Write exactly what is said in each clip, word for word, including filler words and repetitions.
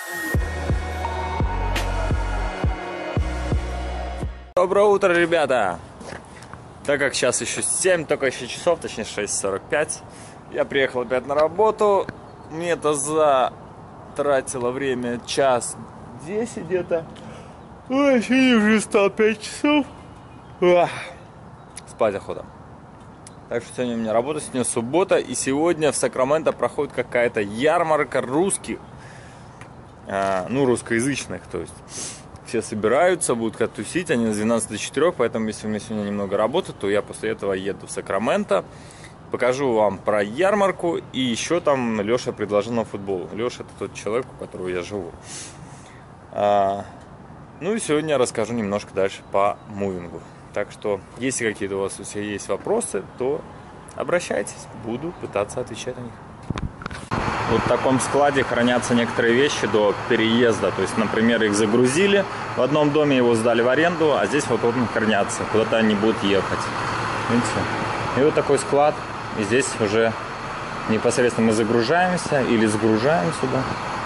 Доброе утро, ребята! Так как сейчас еще семь, только еще часов, точнее шесть сорок пять, я приехал опять на работу. Мне это затратило время час десять где-то. Ой, сегодня уже стал пять часов. Ах, спать охота. Так что сегодня у меня работа, сегодня суббота, и сегодня в Сакраменто проходит какая-то ярмарка русских, а, ну, русскоязычных, то есть. Все собираются, будут как тусить, они с двенадцати до четырёх, поэтому если у меня сегодня немного работы, то я после этого еду в Сакраменто. Покажу вам про ярмарку, и еще там Леша предложил нам футбол. Леша — это тот человек, у которого я живу. А, ну и сегодня я расскажу немножко дальше по мувингу. Так что, если какие-то у вас у всех есть вопросы, то обращайтесь, буду пытаться отвечать на них. Вот в таком складе хранятся некоторые вещи до переезда. То есть, например, их загрузили в одном доме, его сдали в аренду, а здесь вот он хранятся, куда-то они будут ехать. Видите? И вот такой склад. И здесь уже непосредственно мы загружаемся или сгружаем сюда.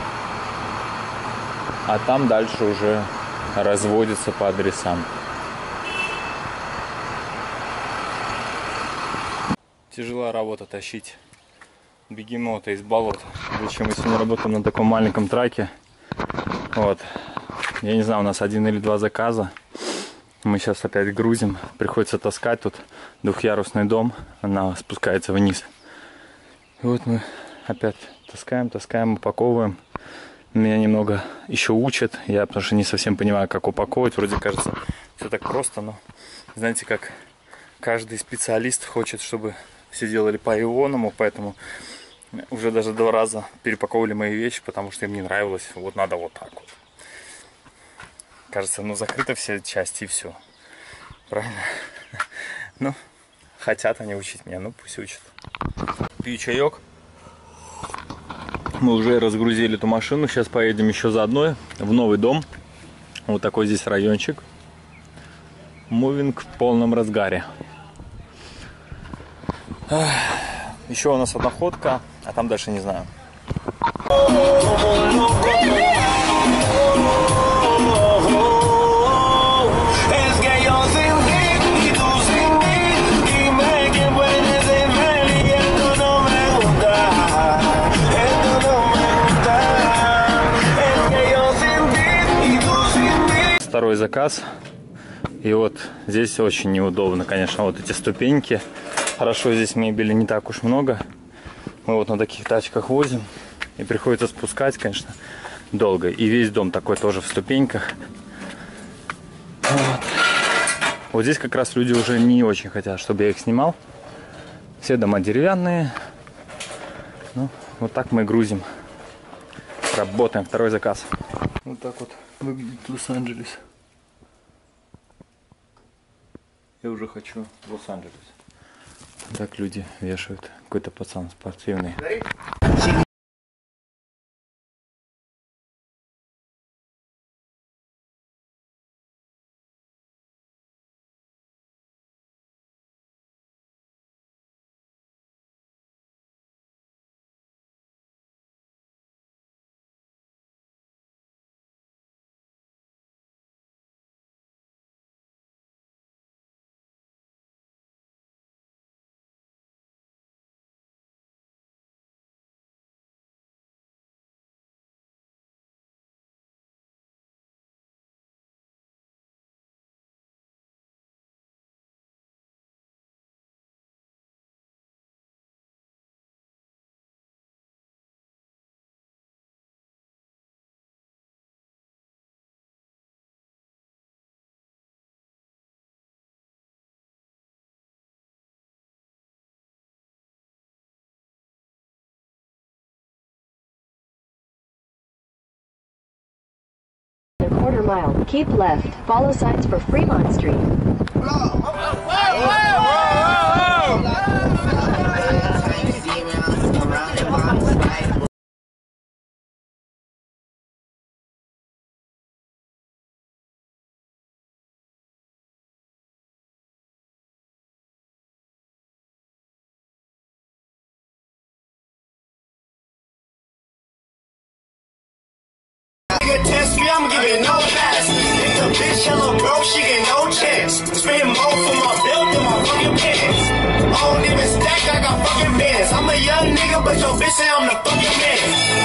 А там дальше уже разводится по адресам. Тяжелая работа тащить бегемота из болот. Зачем мы сегодня работаем на таком маленьком траке. Вот. Я не знаю, у нас один или два заказа. Мы сейчас опять грузим. Приходится таскать. Тут двухъярусный дом. Она спускается вниз. И вот мы опять таскаем, таскаем, упаковываем. Меня немного еще учат. Я потому что не совсем понимаю, как упаковывать. Вроде кажется, все так просто, но знаете, как каждый специалист хочет, чтобы все делали по-ионному, поэтому уже даже два раза перепаковывали мои вещи, потому что им не нравилось. Вот надо вот так вот. Кажется, ну закрыты все части и все. Правильно? Ну, хотят они учить меня, ну пусть учат. Пью чаек. Мы уже разгрузили эту машину. Сейчас поедем еще за одной в новый дом. Вот такой здесь райончик. Мувинг в полном разгаре. Еще у нас одна ходка, а там дальше не знаю. Второй заказ. И вот здесь очень неудобно, конечно, вот эти ступеньки. Хорошо, здесь мебели не так уж много. Мы вот на таких тачках возим. И приходится спускать, конечно, долго. И весь дом такой тоже в ступеньках. Вот. Вот здесь как раз люди уже не очень хотят, чтобы я их снимал. Все дома деревянные. Ну, вот так мы грузим. Работаем. Второй заказ. Вот так вот выглядит Лос-Анджелес. Я уже хочу в Лос-Анджелес. Так люди вешают. Какой-то пацан спортивный. A quarter mile. Keep left. Follow signs for Fremont Street. Whoa, whoa, whoa, whoa, whoa. nigga test me, I'm giving no pass. If the bitch yellow bro, she get no chance. Spend more for my bill than my fucking pants. I don't even stack, I got fucking bands. I'm a young nigga, but your bitch say I'm the fucking man.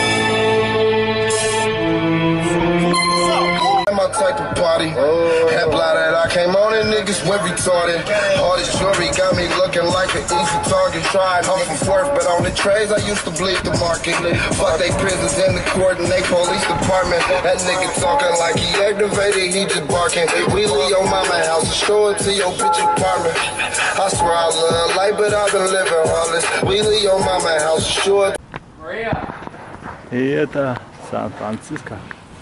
My type of party. Had blah that I came on and niggas went retarded. All this jewelry got me looking like an easy target. Tried home from fourth, but on the trades I used to bleed the market. Fuck they prisons in the court and they police department. That nigga talking like he activated, he just barking. We leave your mama house and show it to your bitch apartment. I swear I love life, but I've been living harmless. We leave your mama house and show it. И это Сан-Франциско.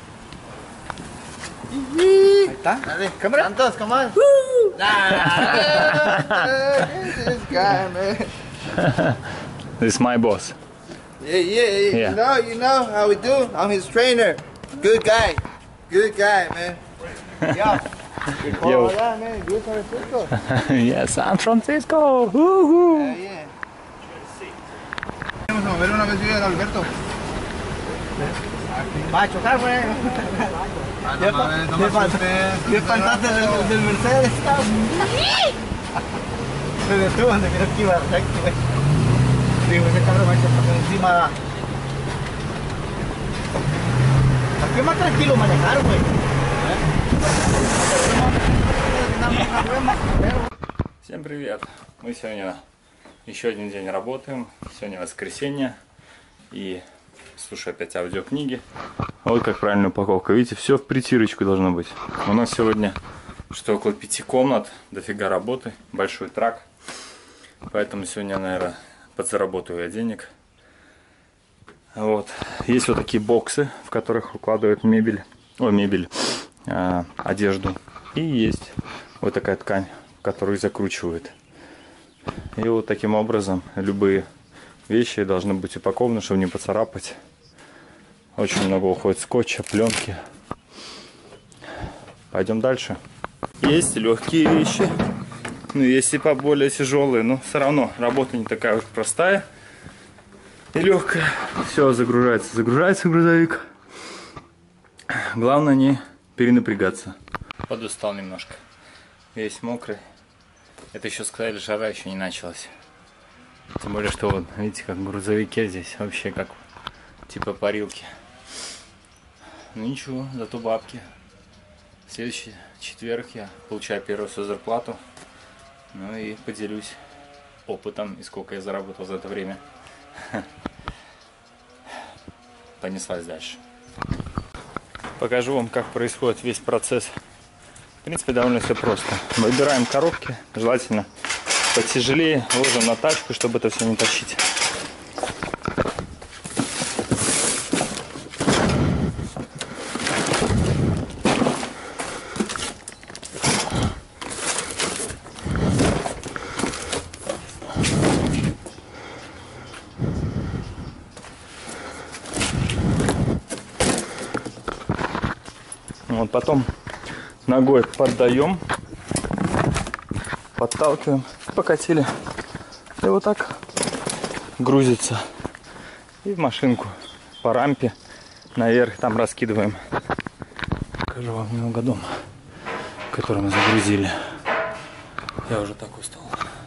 Ahí está. Dale, cámara. Santos, come on. This guy, man. This is my boss. Yeah, yeah, yeah. Yeah. You know, you know how we do. I'm his trainer. Good guy. Good guy, man. Yeah. Yo. Yeah, man. Good San Francisco. Yeah, San Francisco. Woohoo. Yeah, yeah. Vamos a mover una vez yo y Alberto. Va a chocar, güey. ¿Qué espantaste del, del Mercedes? Me detuvo donde creo que iba recto, güey. Digo, ese cabrón me ha hecho pasar encima. Aquí es más tranquilo manejar, güey. Всем привет! Мы сегодня еще один день работаем. Сегодня воскресенье. И слушаю опять аудиокниги. Вот как правильная упаковка. Видите, все в притирочку должно быть. У нас сегодня что около пяти комнат, дофига работы, большой трак. Поэтому сегодня, наверное, подзаработаю я денег. Вот. Есть вот такие боксы, в которых укладывают мебель, о, мебель, э, одежду. И есть вот такая ткань, которую закручивают. И вот таким образом любые вещи должны быть упакованы, чтобы не поцарапать. Очень много уходит скотча, пленки. Пойдем дальше. Есть легкие вещи, ну есть и поболее тяжелые, но все равно работа не такая уж простая и легкая. Все загружается, загружается грузовик. Главное не перенапрягаться. Подустал немножко. Весь мокрый. Это еще сказали, жара еще не началась. Тем более, что вот, видите, как в грузовике здесь вообще как типа парилки. Ну ничего, зато бабки. В следующий четверг я получаю первую свою зарплату. Ну и поделюсь опытом и сколько я заработал за это время. Понеслась дальше. Покажу вам, как происходит весь процесс. В принципе, довольно все просто. Выбираем коробки, желательно потяжелее, ложим на тачку, чтобы это все не тащить. Вот потом ногой поддаем, подталкиваем, покатили. И вот так грузится. И в машинку по рампе наверх там раскидываем. Покажу вам немного дома, который мы загрузили. Я уже так устал.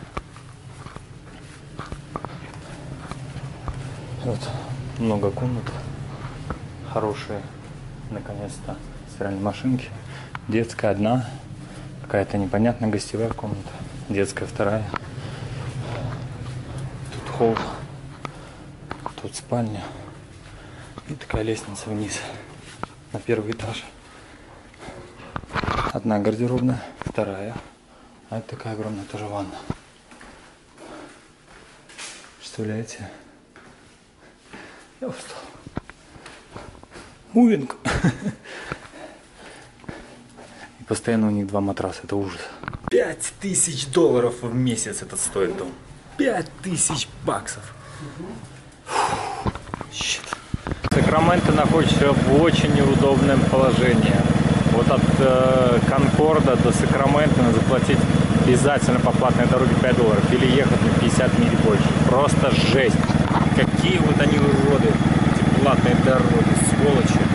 Вот много комнат. Хорошие, наконец-то, стиральные машинки. Детская одна. Какая-то непонятная гостевая комната. Детская вторая. Тут холл. Тут спальня. И такая лестница вниз. На первый этаж. Одна гардеробная. Вторая. А это такая огромная тоже ванна. Представляете? Я устал. Мувинг. И постоянно у них два матраса. Это ужас. Пять тысяч долларов в месяц этот стоит дом. Пять тысяч баксов. Щит. Сакраменто находится в очень неудобном положении. Вот от э, Конкорда до Сакрамента надо заплатить обязательно по платной дороге пять долларов. Или ехать на пятьдесят миль больше. Просто жесть. Какие вот они уроды. Эти платные дороги, сволочи.